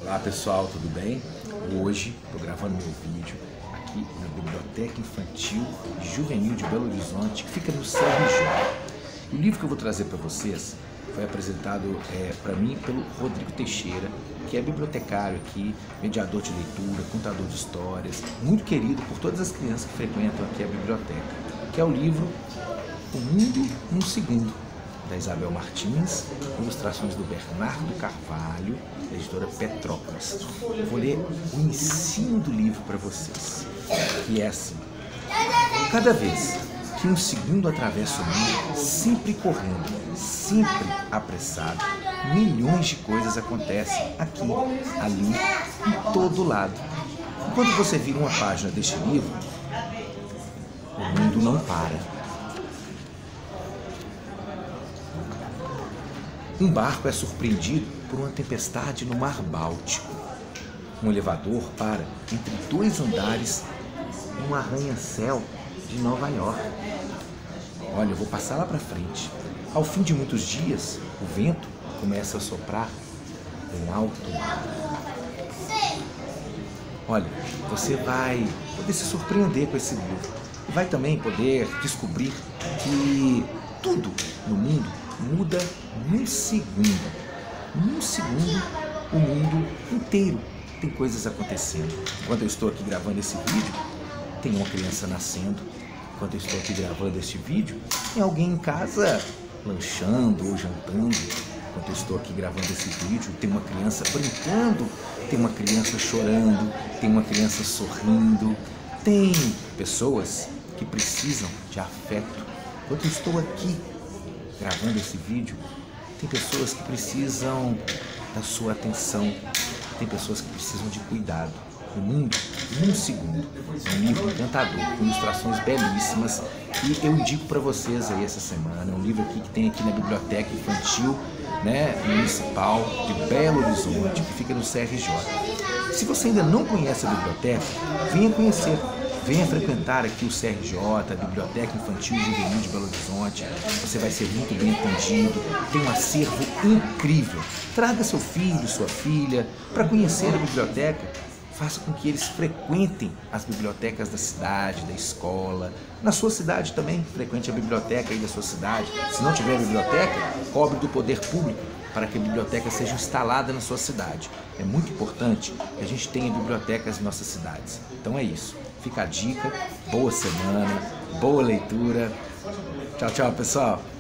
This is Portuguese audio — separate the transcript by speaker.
Speaker 1: Olá pessoal, tudo bem? Hoje estou gravando meu vídeo aqui na Biblioteca Infantil e Juvenil de Belo Horizonte, que fica no CRJ. E o livro que eu vou trazer para vocês foi apresentado para mim pelo Rodrigo Teixeira, que é bibliotecário aqui, mediador de leitura, contador de histórias, muito querido por todas as crianças que frequentam aqui a biblioteca, que é o livro O Mundo num Segundo, da Isabel Martins, ilustrações do Bernardo Carvalho, da editora Petrópolis. Eu vou ler o ensino do livro para vocês, que é assim: cada vez que um segundo atravessa o mundo, sempre correndo, sempre apressado, milhões de coisas acontecem aqui, ali, em todo lado. Enquanto você vira uma página deste livro, o mundo não para. Um barco é surpreendido por uma tempestade no Mar Báltico. Um elevador para entre dois andares num arranha-céu de Nova York. Olha, eu vou passar lá para frente. Ao fim de muitos dias, o vento começa a soprar em alto mar. Olha, você vai poder se surpreender com esse livro. E vai também poder descobrir que tudo no mundo muda num segundo. Num segundo, o mundo inteiro tem coisas acontecendo. Enquanto eu estou aqui gravando esse vídeo, tem uma criança nascendo. Enquanto eu estou aqui gravando este vídeo, tem alguém em casa lanchando ou jantando. Enquanto eu estou aqui gravando esse vídeo, tem uma criança brincando, tem uma criança chorando, tem uma criança sorrindo. Tem pessoas que precisam de afeto. Enquanto eu estou aqui gravando esse vídeo, tem pessoas que precisam da sua atenção, tem pessoas que precisam de cuidado. O Mundo num Segundo é um livro encantador, com ilustrações belíssimas, e eu indico para vocês aí essa semana. É um livro aqui que tem aqui na Biblioteca Infantil, Municipal de Belo Horizonte, que fica no CRJ. Se você ainda não conhece a biblioteca, venha conhecer. Venha frequentar aqui o CRJ, a Biblioteca Infantil e Juvenil de Belo Horizonte. Você vai ser muito bem atendido, tem um acervo incrível. Traga seu filho, sua filha, para conhecer a biblioteca. Faça com que eles frequentem as bibliotecas da cidade, da escola. Na sua cidade também, frequente a biblioteca aí da sua cidade. Se não tiver biblioteca, cobre do poder público para que a biblioteca seja instalada na sua cidade. É muito importante que a gente tenha bibliotecas em nossas cidades. Então é isso. Fica a dica, boa semana, boa leitura. Tchau, tchau, pessoal!